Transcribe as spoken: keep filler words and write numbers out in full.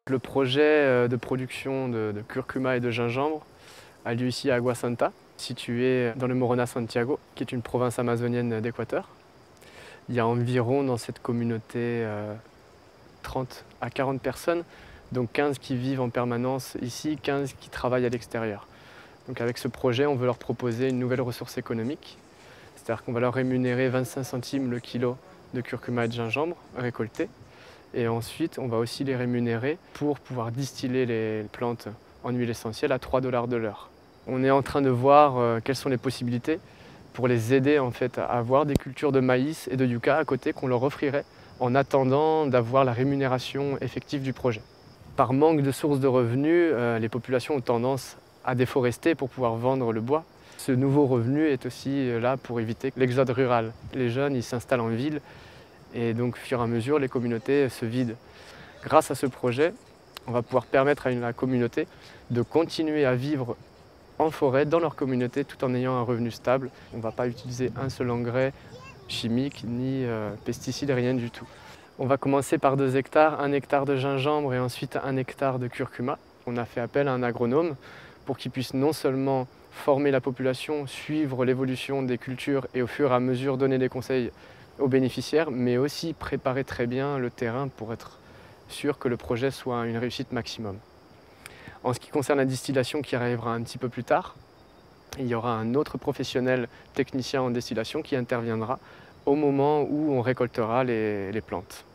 Le projet de production de, de curcuma et de gingembre a lieu ici à Agua Santa, situé dans le Morona Santiago, qui est une province amazonienne d'Équateur. Il y a environ dans cette communauté euh, trente à quarante personnes, donc quinze qui vivent en permanence ici, quinze qui travaillent à l'extérieur. Donc avec ce projet, on veut leur proposer une nouvelle ressource économique, c'est-à-dire qu'on va leur rémunérer vingt-cinq centimes le kilo de curcuma et de gingembre récoltés. Et ensuite, on va aussi les rémunérer pour pouvoir distiller les plantes en huile essentielle à trois dollars de l'heure. On est en train de voir euh, quelles sont les possibilités pour les aider en fait, à avoir des cultures de maïs et de yucca à côté qu'on leur offrirait en attendant d'avoir la rémunération effective du projet. Par manque de sources de revenus, euh, les populations ont tendance à déforester pour pouvoir vendre le bois. Ce nouveau revenu est aussi là pour éviter l'exode rural. Les jeunes ils s'installent en ville et donc, au fur et à mesure, les communautés se vident. Grâce à ce projet, on va pouvoir permettre à la communauté de continuer à vivre en forêt, dans leur communauté, tout en ayant un revenu stable. On ne va pas utiliser un seul engrais chimique, ni euh, pesticides, rien du tout. On va commencer par deux hectares, un hectare de gingembre et ensuite un hectare de curcuma. On a fait appel à un agronome pour qu'il puisse non seulement former la population, suivre l'évolution des cultures et au fur et à mesure donner des conseils aux bénéficiaires, mais aussi préparer très bien le terrain pour être sûr que le projet soit une réussite maximum. En ce qui concerne la distillation qui arrivera un petit peu plus tard, il y aura un autre professionnel technicien en distillation qui interviendra au moment où on récoltera les, les plantes.